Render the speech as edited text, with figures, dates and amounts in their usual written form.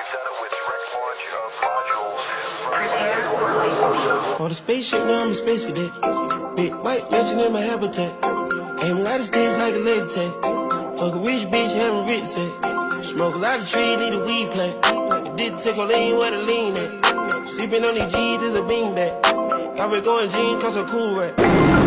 Prepare for lightspeed. On the spaceship, now I'm a space cadet. Big white mansion in my habitat. Aiming out of stage like a laser tag. Fuck a rich bitch, having rich set. Smoke a lot of trees, need a weed plant. It did take a lean where the lean at. Sleeping on these G's is a beanbag. Got red going jeans, cause I'm cool right.